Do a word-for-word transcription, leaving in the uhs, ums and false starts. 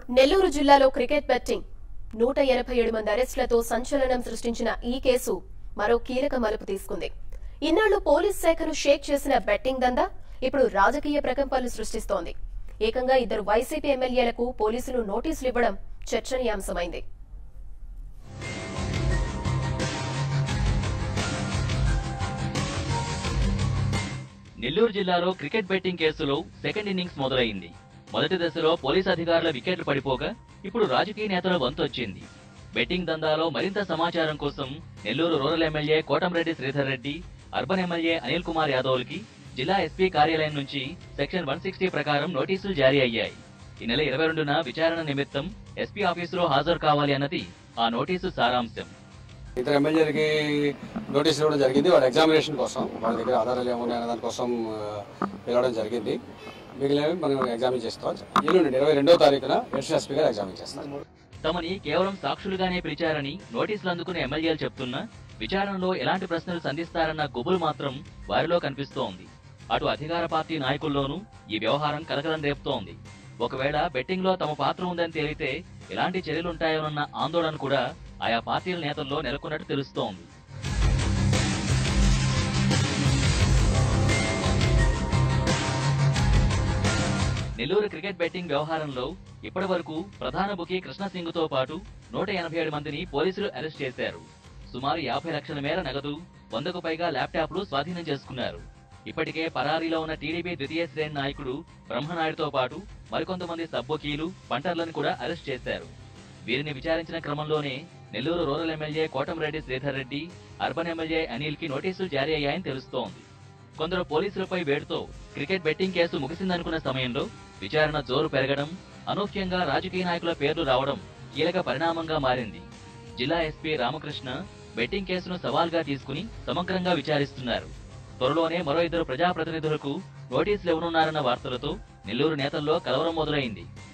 నెల్లూరు జిల్లాలో cricket betting నూట ఎనభై ఏడు మంది అరెస్టులతో సంచలనం సృష్టించిన ఈ కేసు మరో కీలక మలుపు తీసుకుంది. ఇన్నాళ్లు పోలీస్ శాఖను షేక్ చేసిన బెట్టింగ్ దందా ఇప్పుడు రాజకీయ ప్రకంపనలు సృష్టిస్తోంది. ఏకంగా ఇద్దరు వైసీపీ ఎమ్మెల్యేలకు పోలీసులు నోటీసులు ఇవ్వడం చర్చనీయాంశమైంది. నెల్లూరు జిల్లాలో క్రికెట్ బెట్టింగ్ కేసులో సెకండ్ ఇన్నింగ్స్ మొదలైంది. మొదటి దశలో పోలీసు అధికారుల వికెట్లు పడిపోగా ఇప్పుడు రాజకీయ నేతల వంతొచ్చింది. బెట్టింగ్ దందాలో మరింత సమాచారం కోసం Nellore rural MLA Kotamreddy Sridhar Reddy, urban MLA Anil Kumar యాదవ్లకి జిల్లా ఎస్పీ కార్యాలయం నుంచి సెక్షన్ వన్ సిక్స్టీ ప్రకారం నోటీసులు జారీ అయ్యాయి. ఈ నెల ఇరవై రెండున విచారణ నిమిత్తం ఎస్పీ ఆఫీసులో హాజరు కావాలి అన్నది ఆ నోటీసు సారాంశం. ఇద్దరు ఎమ్మెల్యేలకి నోటీసులు ఇవ్వడం జరిగింది. వాళ్ళ ఎగ్జామినేషన్ కోసం, వాళ్ళ దగ్గర ఆధారాలు ఏమున్నాయన్న దానికోసం పిలవడం జరిగింది. మిగిలినవి మనం ఎగ్జామిన్ చేస్తాం. ఎల్లుండి ఇరవై రెండో తారీఖున అడిషనల్ ఎస్పీ గారు ఎగ్జామిన్ చేస్తాం. తమని కేవలం సాక్షులుగానే పిలిచారని నోటీసులు అందుకున్న ఎమ్మెల్యేలు చెప్తున్నా విచారణలో ఎలాంటి ప్రశ్నలు సంధిస్తారన్న గుబులు మాత్రం వారిలో కనిపిస్తోంది. అటు అధికార పార్టీ నాయకుల్లోనూ ఈ వ్యవహారం కలకలం రేపుతోంది. ఒకవేళ బెట్టింగ్ లో తమ పాత్ర ఉందని తేలితే ఎలాంటి చర్యలుంటాయోనన్న ఆందోళన కూడా ఆయా పార్టీల నేతల్లో నెలకొన్నట్టు తెలుస్తోంది. నెల్లూరు క్రికెట్ బెట్టింగ్ వ్యవహారంలో ఇప్పటి వరకు ప్రధాన బుకీ కృష్ణసింగ్ తో పాటు నూట ఎనభై ఏడు మందిని పోలీసులు అరెస్ట్ చేశారు. సుమారు యాభై లక్షల మేర నగదు, వందకు పైగా ల్యాప్టాప్లు స్వాధీనం చేసుకున్నారు. ఇప్పటికే పరారీలో ఉన్న టీడీపీ ద్వితీయ శ్రేణి నాయకుడు బ్రహ్మనాయుడుతో పాటు మరికొంతమంది సబ్బొకీలు, పంటర్లను కూడా అరెస్ట్ చేశారు. వీరిని విచారించిన క్రమంలోనే Nellore rural MLA Kotamreddy Sridhar Reddy, urban MLA Anil కి నోటీసులు జారీ అయ్యాయని తెలుస్తోంది. కొందరు పోలీసులపై వేటుతో క్రికెట్ బెట్టింగ్ కేసు ముగిసిందనుకున్న సమయంలో విచారణ జోరు పెరగడం, అనూహ్యంగా రాజకీయ నాయకుల పేర్లు రావడం కీలక పరిణామంగా మారింది. జిల్లా ఎస్పీ రామకృష్ణ బెట్టింగ్ కేసును సవాల్గా తీసుకుని సమగ్రంగా విచారిస్తున్నారు. త్వరలోనే మరో ఇద్దరు ప్రజాప్రతినిధులకు నోటీసులు ఇవ్వనున్నారన్న వార్తలతో నెల్లూరు నేతల్లో కలవరం మొదలైంది.